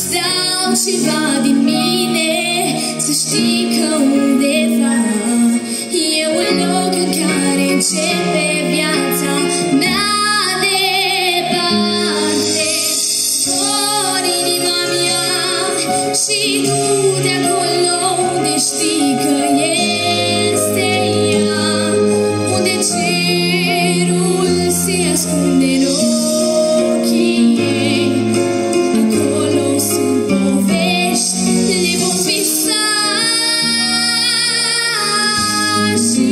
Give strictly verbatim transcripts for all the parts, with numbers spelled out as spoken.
dau ceva din mine, să știi că undeva e un loc în care începe viața mea departe. Ori inima mea și tu de acolo unde știi că este ea, unde cerul se ascunde în ochii ei. Acolo sunt povești, le vom visa și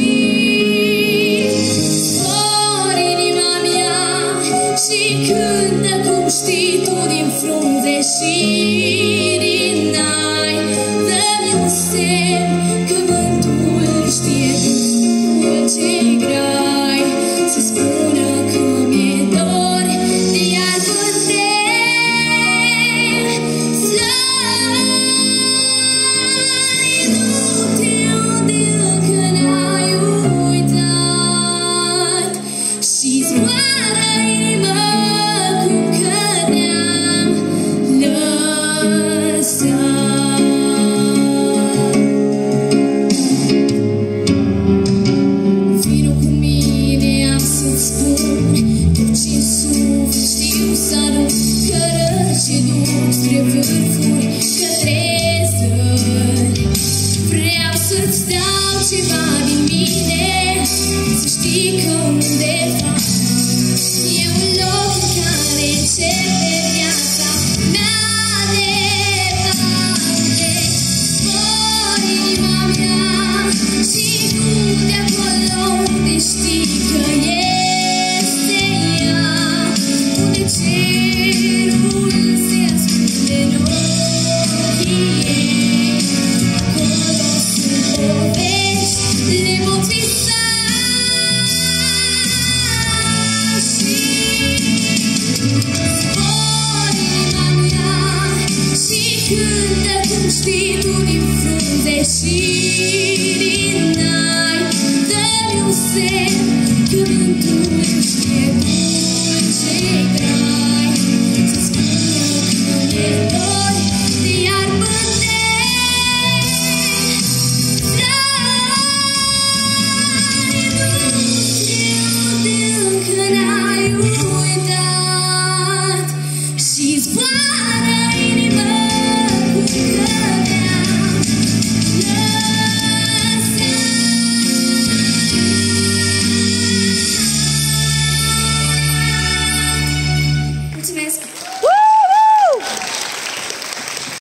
zbor inima mea și cântă cum știi tu din frunze și din nai. Dă-mi un semn că vântul știe dulce-i grai, să spună că mi-e dor de iar putem slări noapte unde încă n-ai uitat și zboară inima cum credeam lăsat. Vino cu mine, am să-ți spun tot ce-n suflet știu să